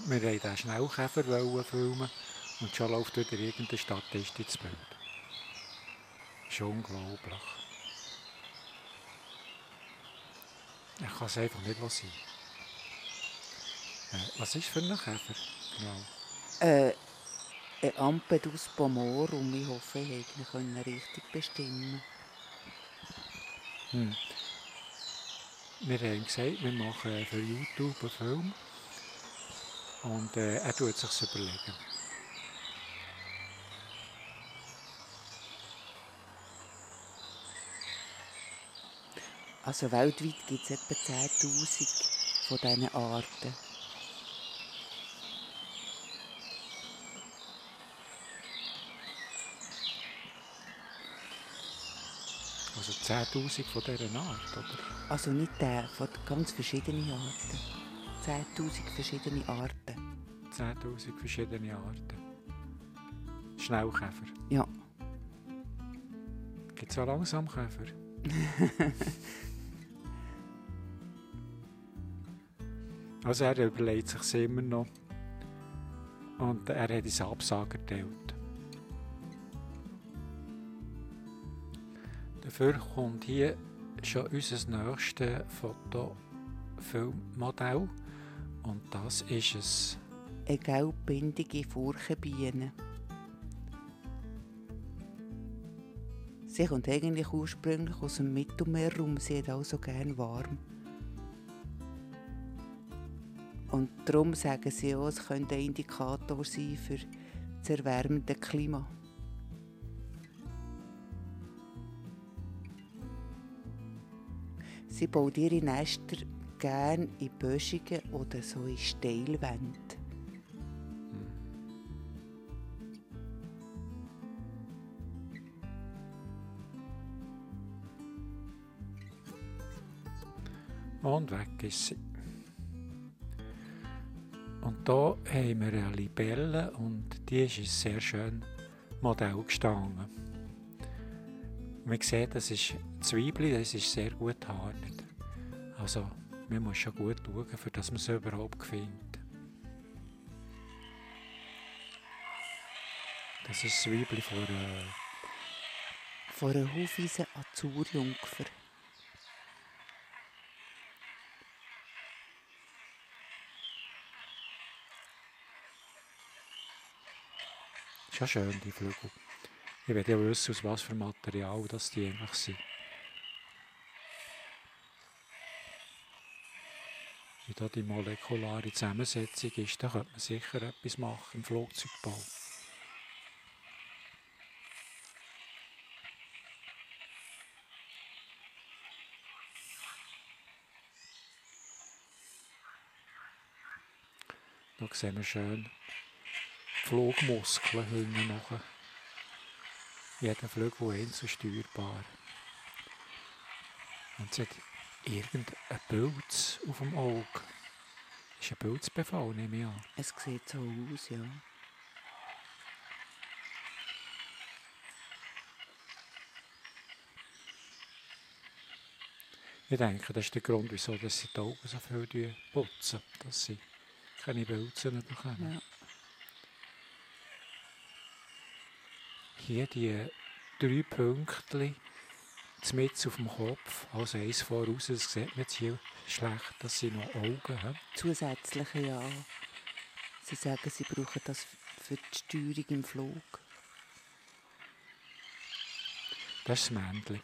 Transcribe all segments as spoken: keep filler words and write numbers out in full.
Wir wollten den Schnellkäfer filmen und schon läuft wieder irgendeine Statist ins Bild. Das ist unglaublich. Ich kann es einfach nicht sein. Äh, was ist für ein Käfer? Genau. Äh, ein Ampedus pomorum. Ich hoffe, ich konnte ihn richtig bestimmen. Hm. Wir haben gesagt, wir machen für YouTube einen Film. Und äh, er tut es sich überlegen. Also weltweit gibt es etwa zehntausend von diesen Arten. Also zehntausend von dieser Art, oder? Also nicht der, von ganz verschiedenen Arten. zehntausend verschiedene Arten. zehntausend verschiedene Arten. Schnellkäfer. Ja. Gibt es auch Langsamkäfer? Also er überlegt sich immer noch. Und er hat ins Absager geteilt. Dafür kommt hier schon unser nächstes Fotofilmmodell. Und das ist es. Eine gelbbindige Furchenbiene. Sie kommt eigentlich ursprünglich aus dem Mittelmeerraum, sie hat also gern warm. Und darum sagen sie auch, es könnte ein Indikator sein für das erwärmende Klima. Sie baut ihre Nester gerne in Böschungen oder so in Steilwänden. Und weg ist sie. Und hier haben wir eine Libelle und die ist ein sehr schön Modell gestanden. Man sieht, das ist Zwiebeln, das ist sehr gut gehartet. Also man muss schon gut schauen, für dass man sie überhaupt findet. Das ist Zwiebeln von einer... Von einer Hufeisen Azurjungfer. Schon schön, die Flügel. Ich will ja wissen, aus was für Material das die eigentlich sind. Wie da die molekulare Zusammensetzung ist, da könnte man sicher etwas machen im Flugzeugbau. Da sehen wir schön die Flugmuskeln hinten nachher. Jeder Flügel einzeln steuerbar. Und sie hat irgendein Pilz auf dem Auge. Das ist ein Pilzbefall, nehme ich an. Es sieht so aus, ja. Ich denke, das ist der Grund, wieso dass sie die Augen so viel putzen, dass sie keine Pilze bekommen. Ja. Hier die drei Pünktchen mitten auf dem Kopf, also eins voraus, das sieht man jetzt hier schlecht, dass sie noch Augen haben. Zusätzliche, ja. Sie sagen, sie brauchen das für die Steuerung im Flug. Das ist das Männchen.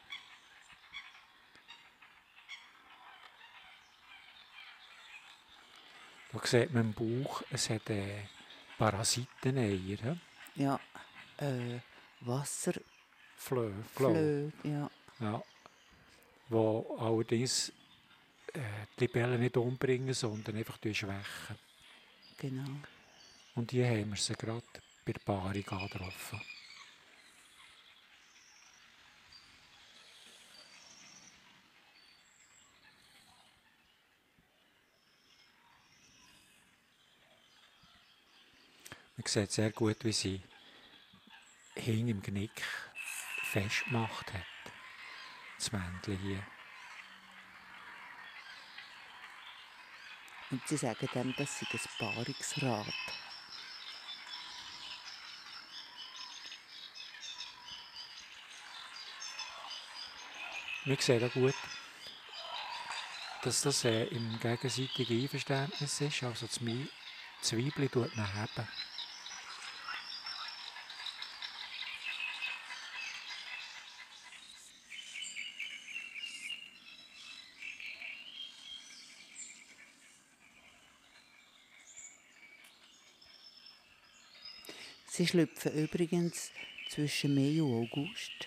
Da sieht man im Bauch, es hat äh, Parasiteneier. Ja, äh, Wasser... Flöhe. Flöhe, ja. Ja. Wo allerdings äh, die Libellen nicht umbringen, sondern einfach schwächen. Genau. Und hier haben wir sie gerade bei der Paarung getroffen. Man sieht sehr gut, wie sie hinten im Genick festgemacht hat. Das Männchen hier. Und sie sagen dem, das sei ein Paarungsrad. Wir sehen auch gut, dass das äh, im gegenseitigen Einverständnis ist. Also das Mi- Zwiebeln tut man heben. Sie schlüpfen übrigens zwischen Mai und August.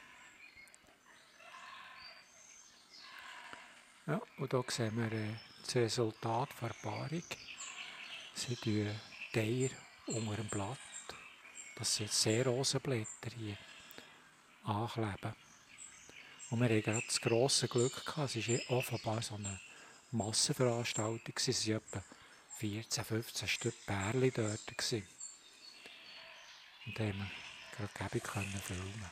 Ja, und hier sehen wir äh, das Resultat der Paarung. Sie tun die Eier unter dem Blatt, das sind jetzt sehr Rosenblätter hier, ankleben. Und wir hatten gerade das grosse Glück gehabt, es war offenbar so eine Massenveranstaltung, es waren etwa vierzehn, fünfzehn Stück Pärchen dort. Gewesen. Und da haben wir gerade gäbig können filmen.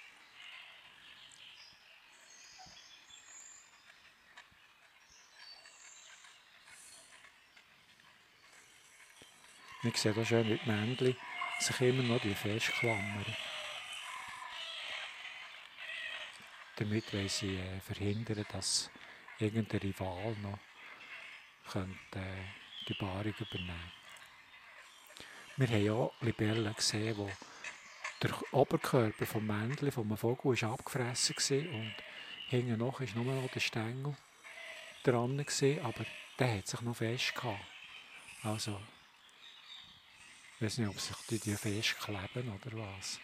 Wir sehen hier schön, wie die Männchen sich immer noch festklammern. Damit wollen sie äh, verhindern, dass irgendein Rival noch könnte, äh, die Paarung übernehmen. Wir haben auch Libellen gesehen, wo der Oberkörper des Männchen vom Vogel ist abgefressen war und hinten noch war nur noch der Stängel dran, gewesen, aber der hat sich noch festgehalten. Also, ich weiß nicht, ob sich die, die festkleben oder was.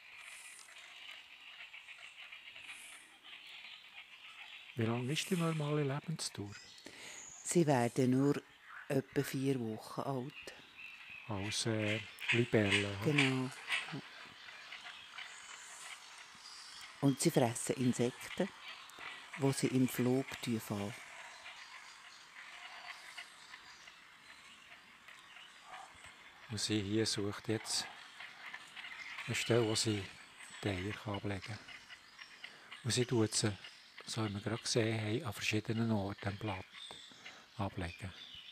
Wie lange ist die normale Lebensdauer? Sie werden nur etwa vier Wochen alt. Als äh, Libelle. Genau. Und sie fressen Insekten, die sie im Flug fangen. Und sie hier sucht jetzt eine Stelle, wo sie die Eier ablegen kann. Und sie tut sie, so wie wir gerade gesehen haben, an verschiedenen Orten am Blatt ablegen.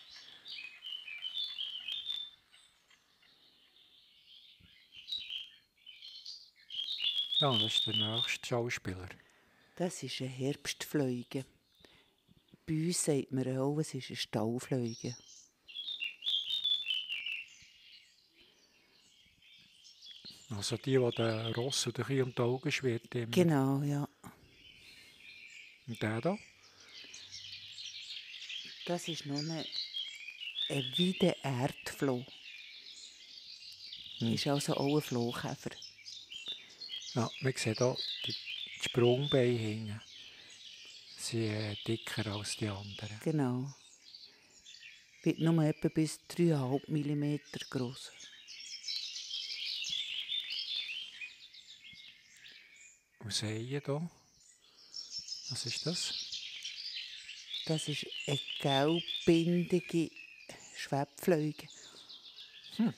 Ja, das ist der nächste Schauspieler. Das ist eine Herbstfliege. Bei uns sagt man auch, es ist eine Staufliege. Also die, die den Ross oder ein um die Augen schwirrt. Immer. Genau, ja. Und der da? Das ist noch eine, ein weiter Erdfloh. Hm. Ist also auch ein Flohkäfer. Ja, man sieht hier die Sprungbeine hinten. Sie sind äh, dicker als die anderen. Genau. Wird nur etwa bis drei Komma fünf Millimeter groß. Und sehen hier, was ist das? Das ist eine gelbbindige Schwebfliege. Hm.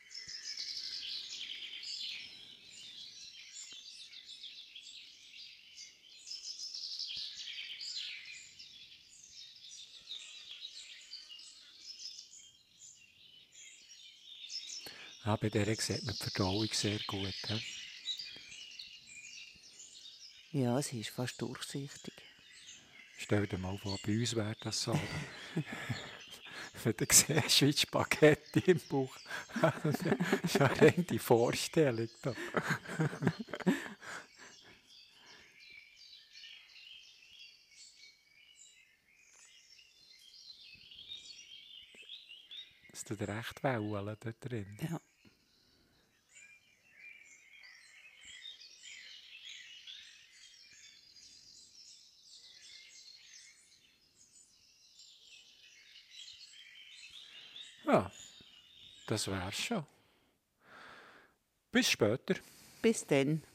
Ja, bei der sieht man die Verdauung sehr gut. He? Ja, sie ist fast durchsichtig. Stell dir mal vor, bei uns wäre das so. Wenn du siehst, wie die Spaghetti im Bauch. Das ist ja rein die Vorstellung da. Es tut recht Wellen da drin. Ja. Ja, das wär's schon. Bis später. Bis dann.